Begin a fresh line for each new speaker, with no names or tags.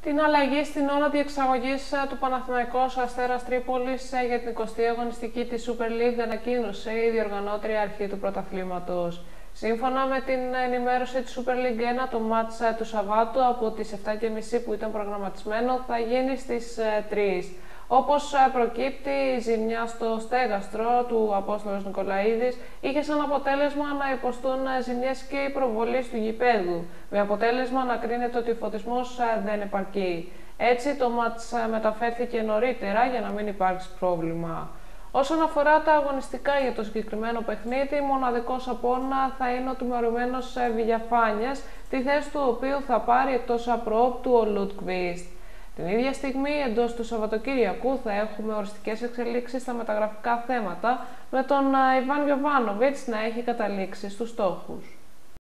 Την αλλαγή στην ώρα διεξαγωγής του Παναθηναϊκός Αστέρας Τρίπολης για την 20η αγωνιστική της Super League ανακοίνωσε η διοργανώτρια αρχή του πρωταθλήματος. Σύμφωνα με την ενημέρωση της Super League 1, το μάτς του Σαββάτου από τις 7.30 που ήταν προγραμματισμένο θα γίνει στις 3. Όπως προκύπτει, η ζημιά στο στέγαστρο του Απόστολος Νικολαίδης είχε σαν αποτέλεσμα να υποστούν ζημιές και η προβολή του γηπέδου, με αποτέλεσμα να κρίνεται ότι ο φωτισμός δεν επαρκεί. Έτσι, το μάτς μεταφέρθηκε νωρίτερα για να μην υπάρξει πρόβλημα. Όσον αφορά τα αγωνιστικά για το συγκεκριμένο παιχνίδι, μοναδικός απόνα θα είναι ο τιμωρημένος Βηγιαφάνιας, τη θέση του οποίου θα πάρει εκτός απρόπτου ο Λουτκβίστ. Την ίδια στιγμή, εντός του Σαββατοκύριακου, θα έχουμε οριστικές εξελίξεις στα μεταγραφικά θέματα, με τον Ιβάν Γιοβάνοβιτς να έχει καταλήξει στους στόχους.